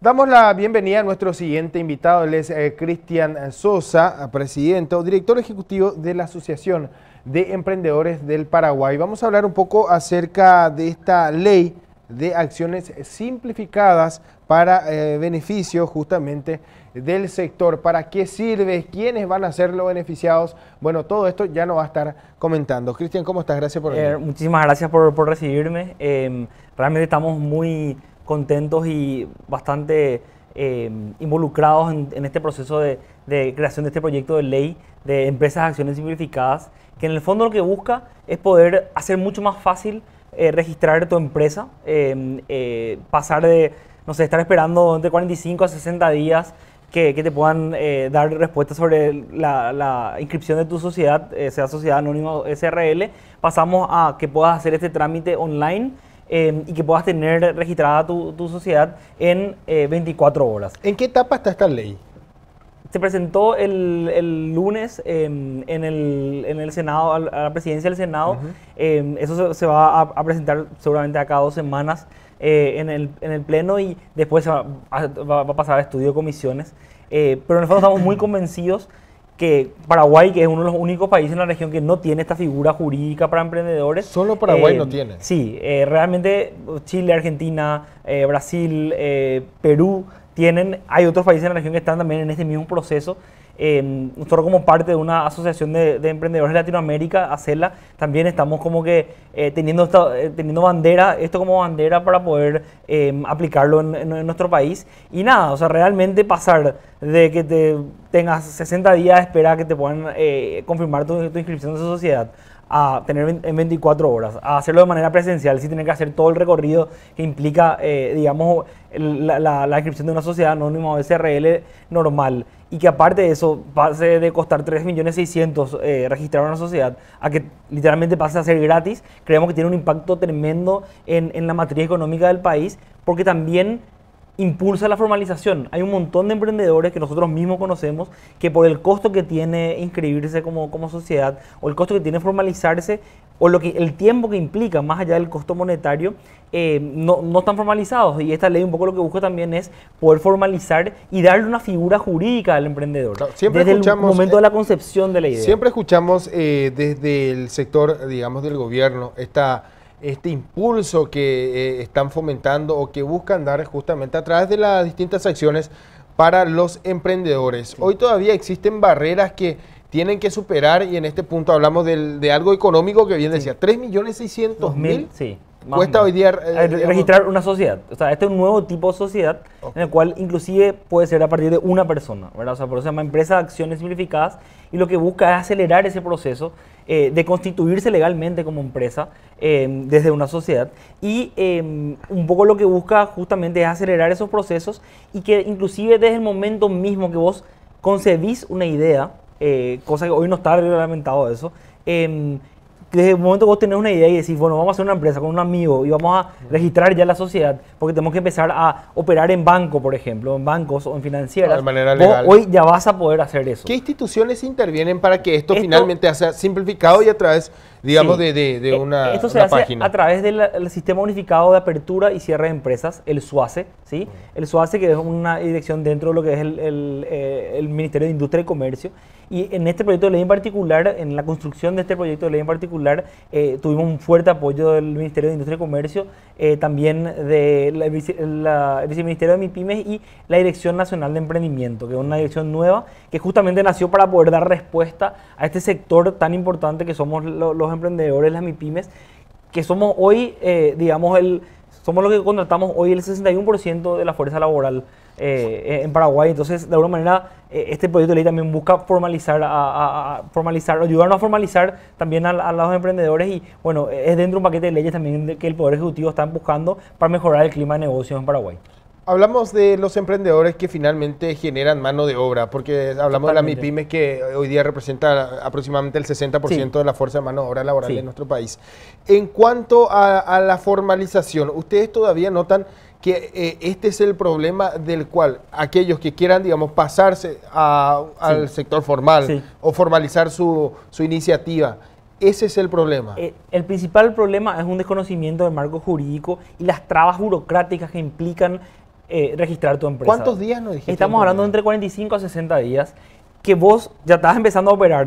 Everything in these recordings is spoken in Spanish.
Damos la bienvenida a nuestro siguiente invitado, él es Cristian Sosa, presidente o director ejecutivo de la Asociación de Emprendedores del Paraguay. Vamos a hablar un poco acerca de esta ley de acciones simplificadas para beneficio justamente del sector. ¿Para qué sirve? ¿Quiénes van a ser los beneficiados? Bueno, todo esto ya nos va a estar comentando. Cristian, ¿cómo estás? Gracias por venir. Muchísimas gracias por recibirme. Realmente estamos muy contentos y bastante involucrados en este proceso de creación de este proyecto de ley de empresas de acciones simplificadas, que en el fondo lo que busca es poder hacer mucho más fácil registrar tu empresa, pasar de, no sé, estar esperando entre 45 a 60 días que te puedan dar respuestas sobre la inscripción de tu sociedad, sea Sociedad Anónima o SRL. Pasamos a que puedas hacer este trámite online y que puedas tener registrada tu sociedad en 24 horas. ¿En qué etapa está esta ley? Se presentó el lunes en el Senado, a la presidencia del Senado. Eso se va a presentar seguramente a cada 2 semanas en el Pleno, y después va a pasar a estudio de comisiones. Pero en el fondo estamos muy convencidos que Paraguay, que es uno de los únicos países en la región que no tiene esta figura jurídica para emprendedores. Solo Paraguay no tiene. Sí, realmente Chile, Argentina, Brasil, Perú tienen. Hay otros países en la región que están también en este mismo proceso. Nosotros, como parte de una asociación de emprendedores de Latinoamérica, ACELA, también estamos como que teniendo esto como bandera para poder aplicarlo en nuestro país. Y nada, o sea, realmente pasar de que tengas 60 días de espera a que te puedan confirmar tu inscripción de su sociedad, a tener en 24 horas, a hacerlo de manera presencial, sin tener que hacer todo el recorrido que implica, digamos, la inscripción de una sociedad anónima o SRL normal, y que aparte de eso pase de costar 3.600.000 registrar una sociedad a que literalmente pase a ser gratis. Creemos que tiene un impacto tremendo en la matriz económica del país, porque también impulsa la formalización. Hay un montón de emprendedores que nosotros mismos conocemos que, por el costo que tiene inscribirse como sociedad, o el costo que tiene formalizarse, o el tiempo que implica, más allá del costo monetario, no están formalizados. Y esta ley un poco lo que busca también es poder formalizar y darle una figura jurídica al emprendedor. Claro, desde el momento de la concepción de la idea. Siempre escuchamos desde el sector, digamos, del gobierno, este impulso que están fomentando o que buscan dar justamente a través de las distintas acciones para los emprendedores. Sí. Hoy todavía existen barreras que tienen que superar, y en este punto hablamos de algo económico que bien decía, 3.600.000. Sí. Cuesta hoy día registrar una sociedad. O sea, este es un nuevo tipo de sociedad, en el cual inclusive puede ser a partir de una persona, ¿verdad? O sea, por eso se llama empresa de acciones simplificadas, y lo que busca es acelerar ese proceso de constituirse legalmente como empresa desde una sociedad. Y un poco lo que busca justamente es acelerar esos procesos, y que inclusive desde el momento mismo que vos concebís una idea, cosa que hoy no está reglamentado eso, desde el momento que vos tenés una idea y decís, bueno, vamos a hacer una empresa con un amigo y vamos a registrar ya la sociedad, porque tenemos que empezar a operar en banco, por ejemplo, en bancos o en financieras, de manera legal. Hoy ya vas a poder hacer eso. ¿Qué instituciones intervienen para que esto finalmente sea simplificado y a través, digamos, sí, de una Esto se hace página? A través del Sistema Unificado de Apertura y Cierre de Empresas, el SUACE, ¿sí? El SUACE, que es una dirección dentro de lo que es el Ministerio de Industria y Comercio. Y en este proyecto de ley en particular, en la construcción de este proyecto de ley en particular, tuvimos un fuerte apoyo del Ministerio de Industria y Comercio, también del Viceministerio de MIPYMES y la Dirección Nacional de Emprendimiento, que es una dirección nueva que justamente nació para poder dar respuesta a este sector tan importante que somos los emprendedores, las MIPYMES, que somos hoy, digamos, somos los que contratamos hoy el 61% de la fuerza laboral en Paraguay. Entonces, de alguna manera, este proyecto de ley también busca ayudarnos a formalizar también a los emprendedores, y bueno, es dentro de un paquete de leyes también que el Poder Ejecutivo está buscando para mejorar el clima de negocios en Paraguay. Hablamos de los emprendedores que finalmente generan mano de obra, porque hablamos de la MIPYMES, que hoy día representa aproximadamente el 60% sí, de la fuerza de mano de obra laboral sí, en nuestro país. En cuanto a la formalización, ¿ustedes todavía notan que este es el problema del cual aquellos que quieran, digamos, pasarse al sector formal sí, o formalizar su iniciativa, ese es el problema? El principal problema es un desconocimiento del marco jurídico y las trabas burocráticas que implican registrar tu empresa. ¿Cuántos días nos dijiste? Estamos hablando de entre 45 a 60 días, que vos ya estás empezando a operar,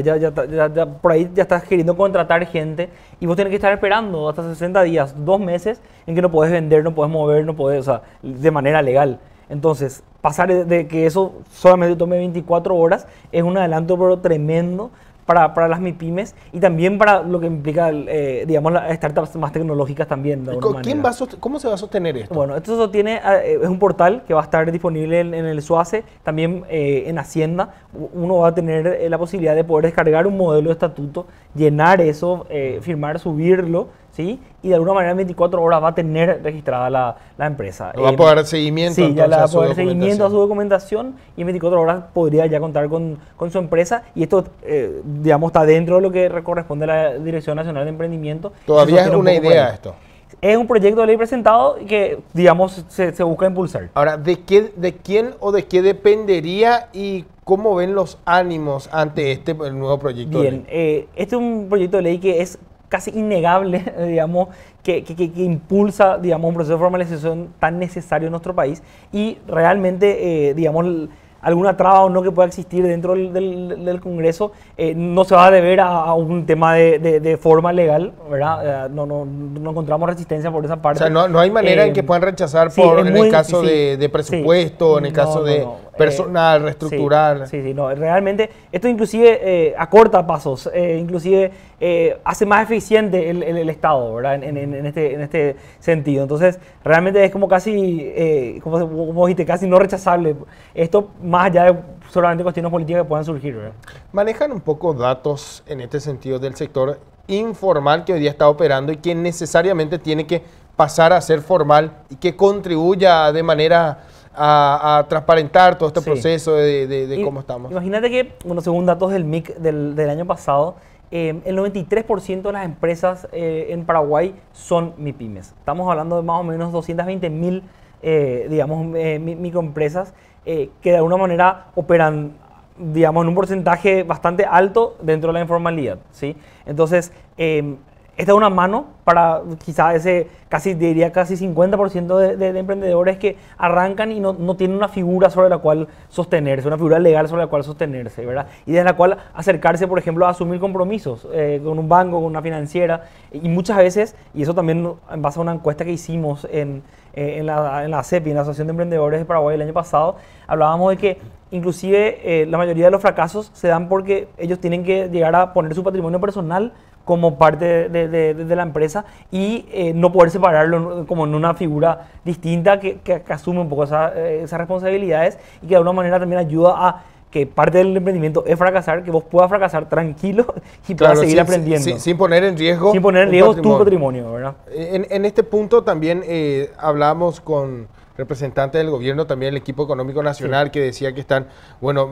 por ahí ya estás queriendo contratar gente y vos tenés que estar esperando hasta 60 días, 2 meses en que no podés vender, no podés mover, no podés, o sea, de manera legal. Entonces, pasar de que eso solamente tome 24 horas es un adelanto pero tremendo para las MIPYMES y también para lo que implica, digamos, las startups más tecnológicas también. De alguna manera. ¿Cómo se va a sostener esto? Bueno, esto sostiene, es un portal que va a estar disponible en el SUACE, también en Hacienda. Uno va a tener la posibilidad de poder descargar un modelo de estatuto, llenar eso, firmar, subirlo, ¿sí? Y de alguna manera en 24 horas va a tener registrada la empresa. Va a poder dar seguimiento. Sí, ya le va a poder dar seguimiento a su documentación y en 24 horas podría ya contar con su empresa y esto, digamos, está dentro de lo que corresponde a la Dirección Nacional de Emprendimiento. Todavía es una idea esto. Es un proyecto de ley presentado que, digamos, se busca impulsar. Ahora, ¿de quién o de qué dependería y cómo ven los ánimos ante el nuevo proyecto de ley? Bien, este es un proyecto de ley que es casi innegable, digamos, que impulsa, digamos, un proceso de formalización tan necesario en nuestro país y realmente, digamos, alguna traba o no que pueda existir dentro del Congreso no se va a deber a un tema de forma legal, ¿verdad? No encontramos resistencia por esa parte. O sea, no hay manera en que puedan rechazar en el caso de presupuesto, en el caso de personal, reestructurar. No, realmente esto inclusive acorta pasos, inclusive hace más eficiente el Estado, ¿verdad? En este sentido. Entonces, realmente es como casi, como dijiste, casi no rechazable. Esto más allá de solamente cuestiones políticas que puedan surgir, ¿verdad? Manejan un poco datos en este sentido del sector informal que hoy día está operando y que necesariamente tiene que pasar a ser formal y que contribuya de manera a transparentar todo este proceso de cómo estamos. Imagínate que, bueno, según datos del MIC del año pasado, el 93% de las empresas en Paraguay son MIPYMES. Estamos hablando de más o menos 220.000, digamos, microempresas que de alguna manera operan, digamos, en un porcentaje bastante alto dentro de la informalidad, ¿sí? Entonces, esta es una mano para quizá ese, diría casi 50% de emprendedores que arrancan y no tienen una figura sobre la cual sostenerse, una figura legal sobre la cual sostenerse, ¿verdad? Y desde la cual acercarse, por ejemplo, a asumir compromisos con un banco, con una financiera. Y muchas veces, y eso también en base a una encuesta que hicimos en la ACEPI, en la Asociación de Emprendedores de Paraguay el año pasado, hablábamos de que inclusive la mayoría de los fracasos se dan porque ellos tienen que llegar a poner su patrimonio personal como parte de la empresa y no poder separarlo como en una figura distinta que asume un poco esas responsabilidades y que de alguna manera también ayuda a que parte del emprendimiento es fracasar, que vos puedas fracasar tranquilo y puedas seguir aprendiendo. Sin poner en riesgo, tu patrimonio, ¿verdad? En este punto también hablamos con representantes del gobierno, también el equipo económico nacional, que decía que están, bueno,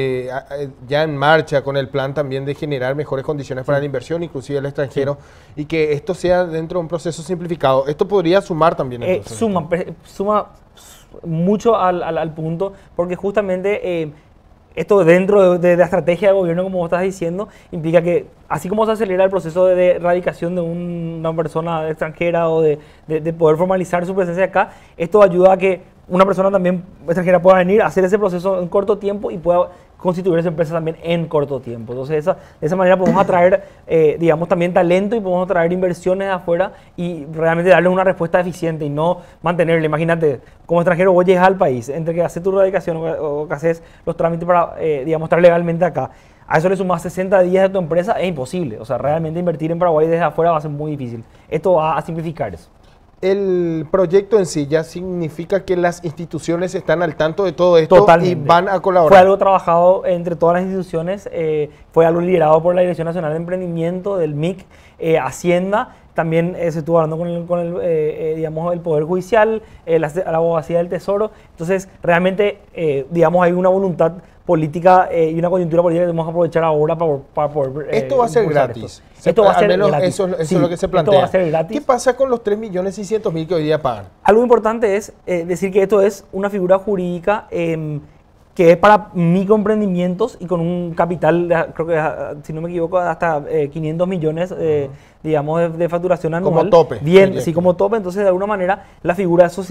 ya en marcha con el plan también de generar mejores condiciones para la inversión, inclusive el extranjero, y que esto sea dentro de un proceso simplificado. ¿Esto podría sumar también? Entonces, suma mucho al punto, porque justamente esto dentro de la estrategia de gobierno, como vos estás diciendo, implica que así como se acelera el proceso de erradicación de una persona extranjera o de poder formalizar su presencia acá, esto ayuda a que una persona también extranjera pueda venir a hacer ese proceso en corto tiempo y pueda constituir esa empresa también en corto tiempo. Entonces, de esa manera podemos atraer, digamos, también talento y podemos atraer inversiones de afuera y realmente darle una respuesta eficiente y no mantenerle. Imagínate, como extranjero vos llegas al país, entre que haces tu radicación o que haces los trámites para, digamos, estar legalmente acá, a eso le sumas 60 días de tu empresa, es imposible. O sea, realmente invertir en Paraguay desde afuera va a ser muy difícil. Esto va a simplificar eso. El proyecto en sí ya significa que las instituciones están al tanto de todo esto. Totalmente. Y van a colaborar. Fue algo trabajado entre todas las instituciones, fue algo liderado por la Dirección Nacional de Emprendimiento, del MIC, Hacienda. También se estuvo hablando con el, digamos, el Poder Judicial, la Abogacía del Tesoro. Entonces, realmente, digamos, hay una voluntad política y una coyuntura política que tenemos que aprovechar ahora para poder... esto va a ser gratis. Esto va a ser gratis. Eso es lo que se plantea. Esto va a ser gratis. ¿Qué pasa con los 3.600.000 que hoy día pagan? Algo importante es decir que esto es una figura jurídica que es para microemprendimientos y con un capital, creo que si no me equivoco, hasta 500 millones, digamos, de facturación anual. Como tope. Bien, sí, como tope. Entonces, de alguna manera, la figura de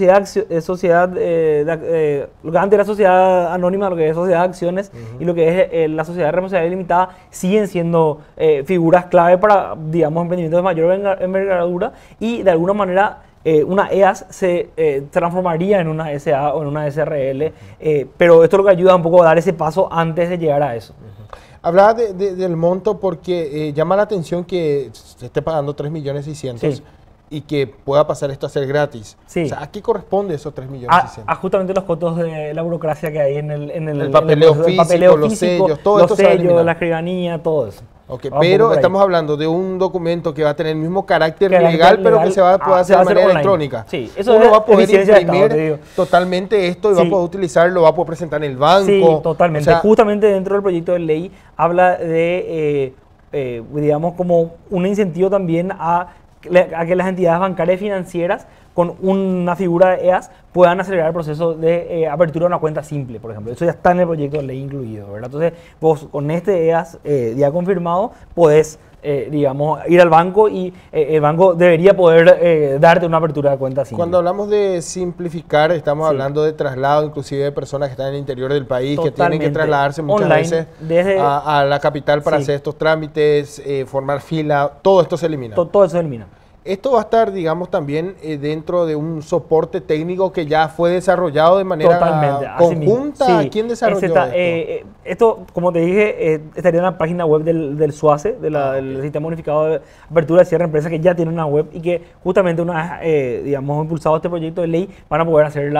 lo que antes era sociedad anónima, lo que es sociedad de acciones y lo que es la sociedad de responsabilidad limitada, siguen siendo figuras clave para, digamos, emprendimientos de mayor envergadura y, de alguna manera, una EAS se transformaría en una SA o en una SRL, pero esto es lo que ayuda un poco a dar ese paso antes de llegar a eso. Hablaba del monto porque llama la atención que se esté pagando 3.600.000 Sí. y que pueda pasar esto a ser gratis. Sí. O sea, ¿a qué corresponde esos 3.600.000? A justamente los costos de la burocracia que hay en el papeleo físico, los sellos, todo esto se va a eliminar. la escribanía, todo eso. Okay, pero estamos hablando de un documento que va a tener el mismo carácter legal, pero que se va a poder hacer de manera electrónica. Sí, eso uno va a poder imprimir Estado, totalmente esto y va a poder utilizarlo, va a poder presentar en el banco. Sí, totalmente. O sea, justamente dentro del proyecto de ley habla de, digamos, como un incentivo también a que las entidades bancarias y financieras con una figura de EAS puedan acelerar el proceso de apertura de una cuenta simple, por ejemplo. Eso ya está en el proyecto de ley incluido, ¿verdad? Entonces, vos con este EAS ya confirmado, podés, digamos, ir al banco y el banco debería poder darte una apertura de cuenta simple. Cuando hablamos de simplificar, estamos hablando de traslado, inclusive de personas que están en el interior del país, que tienen que trasladarse muchas veces a la capital para hacer estos trámites, formar fila, todo esto se elimina. Todo eso se elimina. Esto va a estar, digamos, también dentro de un soporte técnico que ya fue desarrollado de manera conjunta. Sí. ¿Quién desarrolló esto? Esto, como te dije, estaría en la página web del SUACE, del Sistema Unificado de Apertura y Cierre de Empresas, que ya tiene una web y que justamente una vez, digamos, impulsado este proyecto de ley, van a poder hacer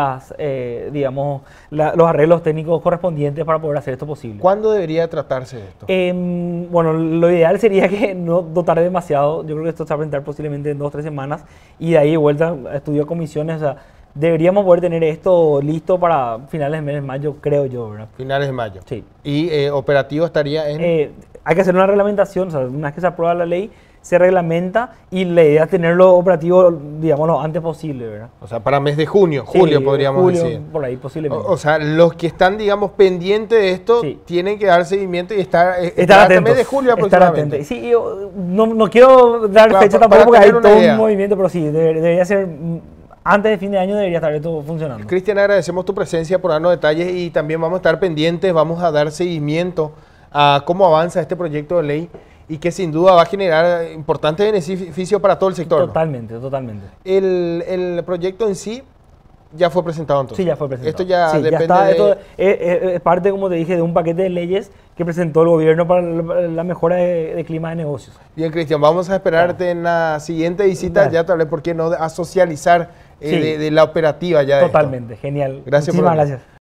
digamos, los arreglos técnicos correspondientes para poder hacer esto posible. ¿Cuándo debería tratarse de esto? Bueno, lo ideal sería que no tarde demasiado. Yo creo que esto se va a presentar posiblemente en 2 o 3 semanas y de ahí de vuelta estudio comisiones. O sea, deberíamos poder tener esto listo para finales de mes de mayo, creo yo, ¿verdad? Finales de mayo. Sí. ¿Y operativo estaría en...? Hay que hacer una reglamentación, o sea, una vez que se aprueba la ley, se reglamenta y la idea es tenerlo operativo, digamos, lo antes posible, ¿verdad? O sea, para mes de junio, julio podríamos decir. Por ahí posiblemente. O sea, los que están, digamos, pendientes de esto, tienen que dar seguimiento y estar atentos. Mes de julio aproximadamente. Estar atentos. Sí, yo no quiero dar fecha tampoco porque hay todo un movimiento, pero sí, debería ser... Antes de fin de año debería estar esto funcionando. Cristian, agradecemos tu presencia por darnos detalles y también vamos a estar pendientes, vamos a dar seguimiento a cómo avanza este proyecto de ley y que sin duda va a generar importantes beneficios para todo el sector. Totalmente, totalmente. El proyecto en sí ya fue presentado entonces. Sí, ya fue presentado. Esto ya depende ya está, esto es parte, como te dije, de un paquete de leyes que presentó el gobierno para la mejora de clima de negocios. Bien, Cristian, vamos a esperarte en la siguiente visita, ya te hablé, ¿por qué no?, a socializar de la operativa ya. Totalmente, genial. Gracias. Muchísimas gracias.